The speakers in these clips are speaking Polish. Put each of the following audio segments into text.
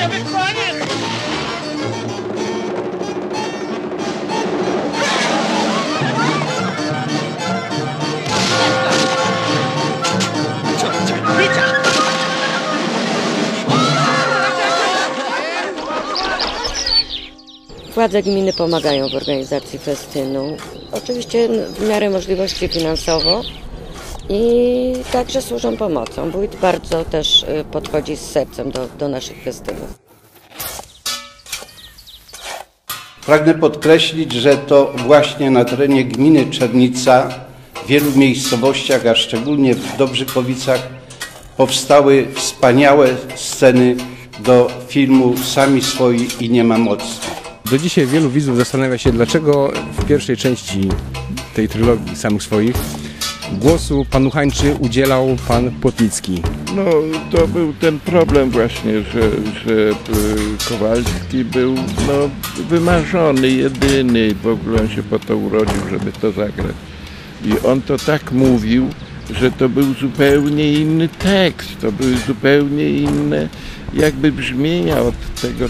Władze gminy pomagają w organizacji festynu, oczywiście w miarę możliwości finansowo i także służą pomocą. Wójt bardzo też podchodzi z sercem do naszych festynów. Pragnę podkreślić, że to właśnie na terenie gminy Czernica w wielu miejscowościach, a szczególnie w Dobrzykowicach powstały wspaniałe sceny do filmu Sami swoi i nie ma mocy. Do dzisiaj wielu widzów zastanawia się, dlaczego w pierwszej części tej trylogii Samych swoich głosu panu Hańczy udzielał pan Płotnicki. No to był ten problem właśnie, że Kowalski był wymarzony, jedyny, w ogóle on się po to urodził, żeby to zagrać. I on to tak mówił, że to był zupełnie inny tekst, to były zupełnie inne jakby brzmienia od tego,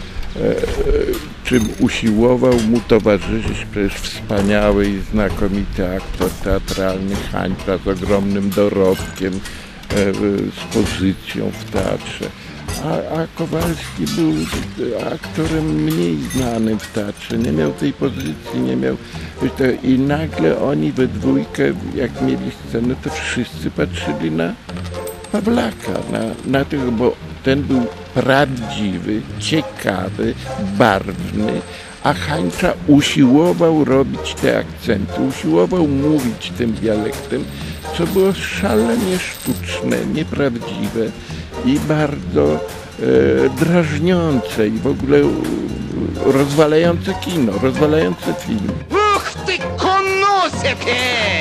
czym usiłował mu towarzyszyć przecież wspaniały i znakomity aktor teatralny Hańcza z ogromnym dorobkiem, z pozycją w teatrze. A Kowalski był aktorem mniej znanym w teatrze, nie miał tej pozycji, nie miał... I nagle oni we dwójkę, jak mieli scenę, to wszyscy patrzyli na Pawlaka, na tego, bo ten był prawdziwy, ciekawy, barwny, a Hańcza usiłował robić te akcenty, usiłował mówić tym dialektem, co było szalenie sztuczne, nieprawdziwe i bardzo drażniące i w ogóle rozwalające kino, rozwalające film. Uch ty konosepie!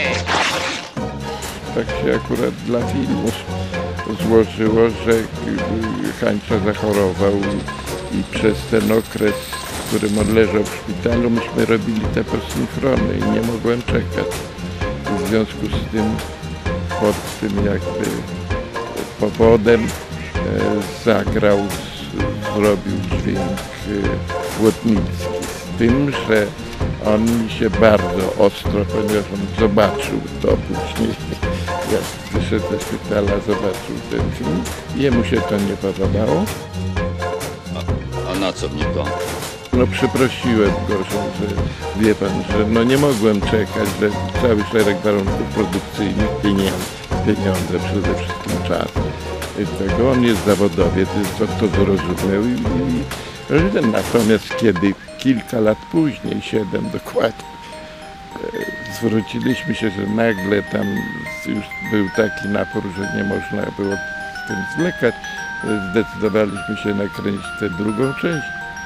Tak się akurat dla filmu złożyło, że Hańcza zachorował i przez ten okres, w którym on leżał w szpitalu, myśmy robili te posynchrony i nie mogłem czekać. W związku z tym, pod tym jakby powodem zrobił dźwięk Płotnicki. Z tym, że on mi się bardzo ostro, ponieważ on zobaczył to później, jak wyszedł ze szpitala, zobaczył ten film. Jemu się to nie podobało. A na co mnie to? No przeprosiłem go, że wie pan, że no nie mogłem czekać, że cały szereg warunków produkcyjnych, pieniądze przede wszystkim czas. Tego on jest zawodowiec, to zrozumiał i natomiast kiedy kilka lat później, 7 dokładnie, zwróciliśmy się, że nagle tam już był taki napór, że nie można było z tym zwlekać, zdecydowaliśmy się nakręcić tę drugą część.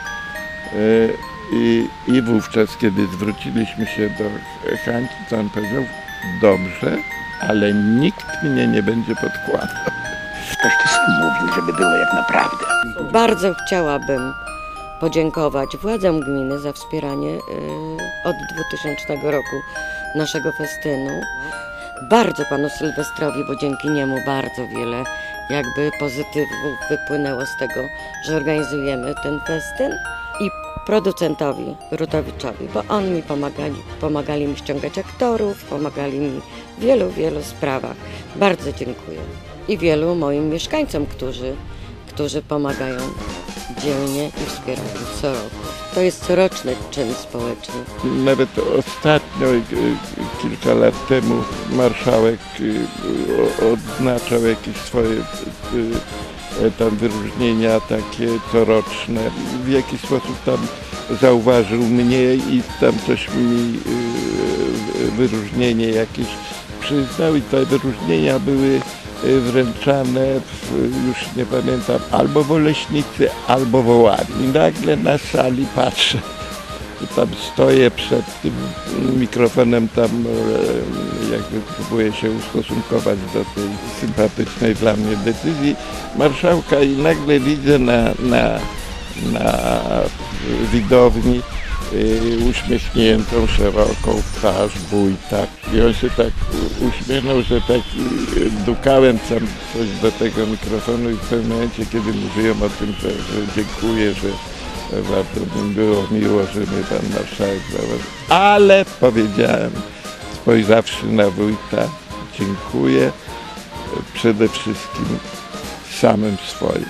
I wówczas, kiedy zwróciliśmy się do Hańczy, to on powiedział: dobrze, ale nikt mnie nie będzie podkładał. Ktoś ty sam mówił, żeby było jak naprawdę. Bardzo chciałabym podziękować władzom gminy za wspieranie od 2000 roku naszego festynu. Bardzo panu Sylwestrowi, bo dzięki niemu bardzo wiele jakby pozytywów wypłynęło z tego, że organizujemy ten festyn. I producentowi Rutowiczowi, bo on mi pomagali mi ściągać aktorów, pomagali mi w wielu sprawach. Bardzo dziękuję. I wielu moim mieszkańcom, którzy pomagają dzielnie i wspierają co roku. To jest coroczny czyn społeczny. Nawet ostatnio, kilka lat temu, marszałek odznaczał jakieś swoje tam wyróżnienia takie coroczne. W jakiś sposób tam zauważył mnie i tam coś mi wyróżnienie jakieś przyznał i te wyróżnienia były wręczane, już nie pamiętam, albo w Oleśnicy, albo w Oławie. I nagle na sali patrzę, tam stoję przed tym mikrofonem, tam jakby próbuję się ustosunkować do tej sympatycznej dla mnie decyzji marszałka i nagle widzę na widowni uśmiechniętą, szeroką twarz wójta. I on się tak uśmiechnął, że tak dukałem sam coś do tego mikrofonu i w pewnym momencie, kiedy mówiłem o tym, że dziękuję, że bardzo mi było miło, że mnie pan marszałek zauważył. Ale powiedziałem, spojrzawszy na wójta, dziękuję przede wszystkim samym swoim.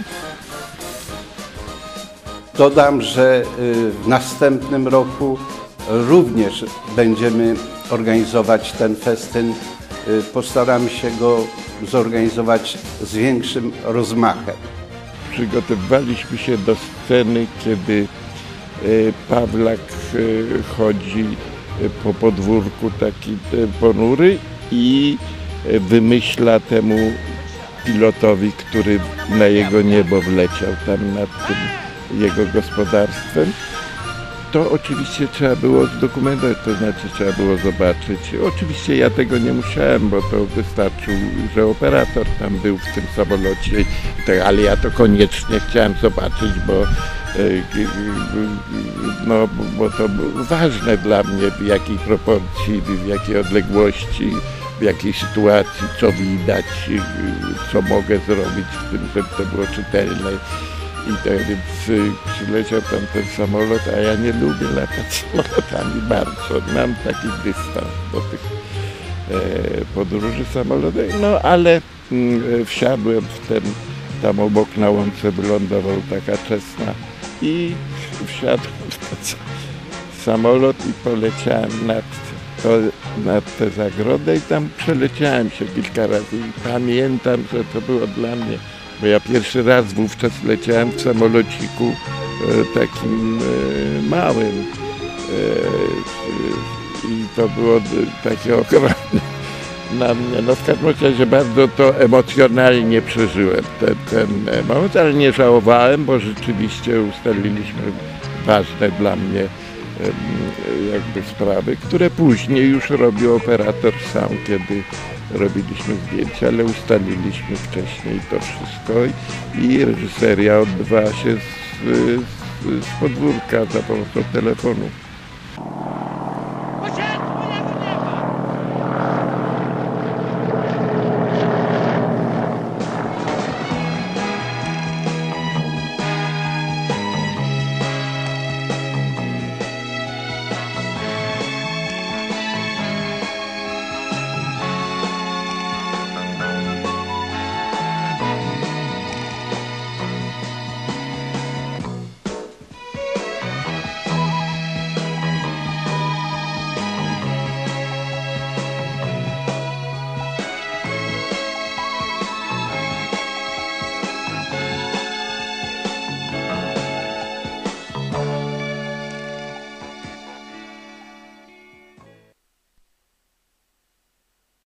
Dodam, że w następnym roku również będziemy organizować ten festyn. Postaramy się go zorganizować z większym rozmachem. Przygotowywaliśmy się do sceny, kiedy Pawlak chodzi po podwórku taki ponury i wymyśla temu pilotowi, który na jego niebo wleciał tam nad tym jego gospodarstwem. To oczywiście trzeba było zdokumentować, to znaczy trzeba było zobaczyć. Oczywiście ja tego nie musiałem, bo to wystarczył, że operator tam był w tym samolocie, ale ja to koniecznie chciałem zobaczyć, bo to było ważne dla mnie, w jakiej proporcji, w jakiej odległości, w jakiej sytuacji, co widać, co mogę zrobić w tym, żeby to było czytelne. I tak więc przyleciał tam ten samolot, a ja nie lubię latać samolotami bardzo. Mam taki dystans do tych podróży samolotowych, no ale wsiadłem w ten, tam obok na łące wylądował taka Cessna i wsiadłem w ten samolot i poleciałem nad tę zagrodę i tam przeleciałem się kilka razy i pamiętam, że to było dla mnie, bo ja pierwszy raz wówczas leciałem w samolociku takim małym i to było takie ogromne na mnie. No w każdym razie bardzo to emocjonalnie przeżyłem ten moment, ale nie żałowałem, bo rzeczywiście ustaliliśmy ważne dla mnie jakby sprawy, które później już robił operator sam, kiedy robiliśmy zdjęcia, ale ustaliliśmy wcześniej to wszystko i reżyseria odbywała się z podwórka za pomocą telefonu.